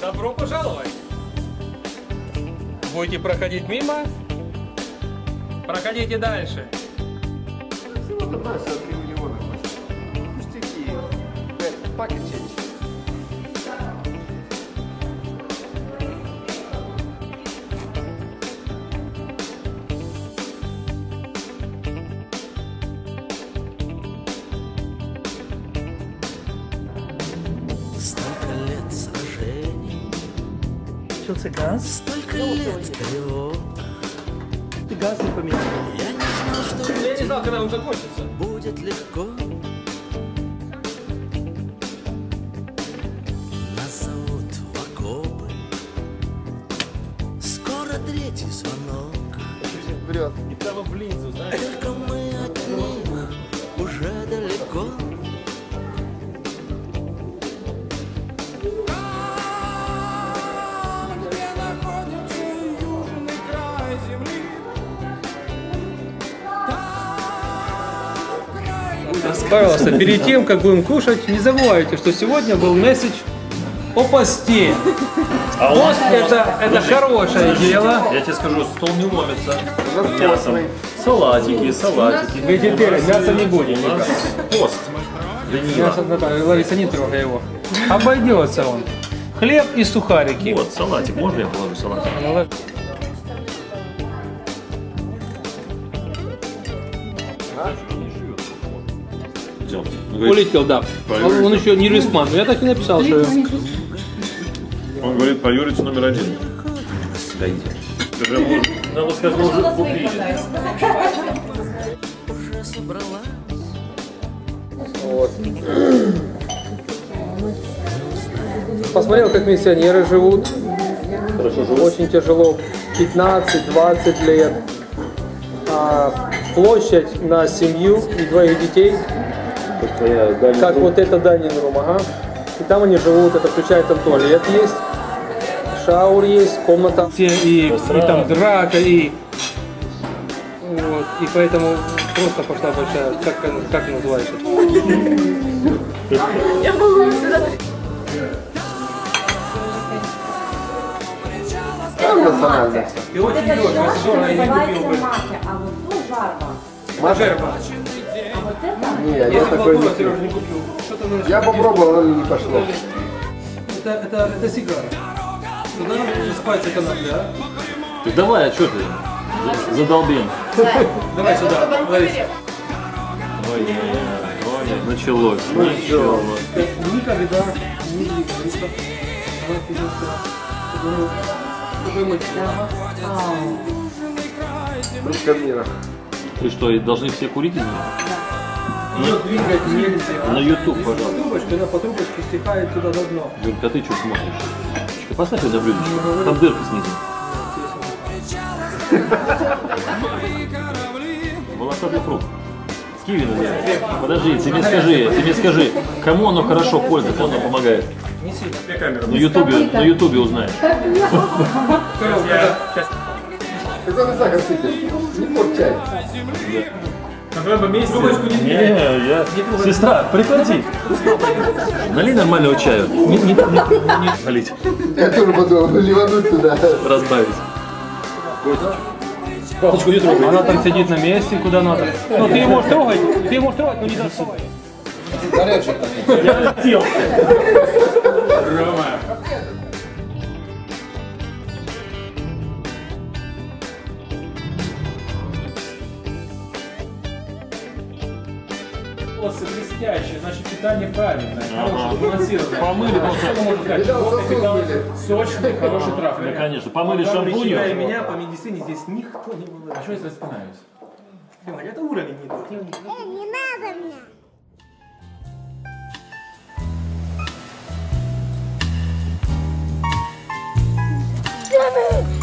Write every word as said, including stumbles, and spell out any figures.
Добро пожаловать! Будете проходить мимо? Проходите дальше. Всего-то двадцать три миллиона. Пустяки. Пакет change. Столько лет сражений, Газ? столько лет тревог. Ты газ не поменял. Я не знал, что Я не знал, когда он закончится. будет легко. Нас зовут в окопы. Скоро третий звонок. Врет. И прямо в линзу, знаешь? Только мы от них уже далеко. Пожалуйста, перед тем, как будем кушать, не забывайте, что сегодня был месседж о посте. А у Пост нас это, это хорошее дело. Я тебе скажу, стол не ломится. Мясом. Салатики, салатики. Вегетариан, мяса не будет. У нас пост. Мясо, Наталья, Лариса, не трогай его. Обойдется он. Хлеб и сухарики. Вот, салатик. Можно я положу салатик? Взял. Улетел, да. Он, он еще не рисман. Я так и написал, что... Он говорит, по Юрице номер один. Дайте. Ты прям, надо сказать, мы уже купили. Уже собралась. Вот. Посмотрел, как миссионеры живут. Хорошо живут. Очень тяжело. пятнадцать-двадцать лет. А площадь на семью и двоих детей. Как вот это Данин рум, ага. И там они живут, это включает там туалет есть, шаур есть, комната. И, и там драка, и вот, и поэтому просто пошла большая, как, как называется? Я могу сюда. Национально. И очень Это дорого, сейчас если дорого, я не купил бы. мафия, а вот тут жарба. Мажерба. А вот это? Не, я Если такой бы не Сережа пью. не купил, что-то мы Я попробовал, но не пошло. Это, это, это сигара. Туда спать экономия, да? Ты давай, а что ты? Задолбен. Давай сюда, Лариса. Ой, ой, ой, началось. Началось. Никогда не двигайся. Давай вперед сюда. Думаю, какой мы Русская мира. Ты что, и должны все курить из меня? Ее двигать нельзя. На YouTube, Если по пожалуйста. трубочке, она по трубочке стекает туда на дно. Юрка, а ты что смотришь? Ты поставь это на блюдечко. Там дырка снизу. Волосатый фрукт. С киви называется. Подожди, ты мне скажи, ты мне скажи, кому оно хорошо пользуется, кому оно помогает? Не сильно. На ютубе, на ютубе узнаешь. Когда ты сахар сыпешь? Не пор чай. Не, я... Сестра, прекрати. Налей нормального чаю. Не, не, не, не налить. Я тоже буду ливануть туда. Разбавить. Палочку не трогай. Она там сидит на месте, куда надо. Ну ты ее можешь трогать, ты ее можешь трогать, но не доставай. Я хотел. Волосы блестящие, значит питание правильное, Ага. хорошее, сбалансированное. Помыли Вот, просто. что можно сказать? Видал, Вот сосуд питал были. сочный, хороший трав. Ну, конечно, помыли Считая шампунью. меня, по медицине здесь никто не был. А что я распинаюсь? Это уровень не тот. Не надо мне. Иваны!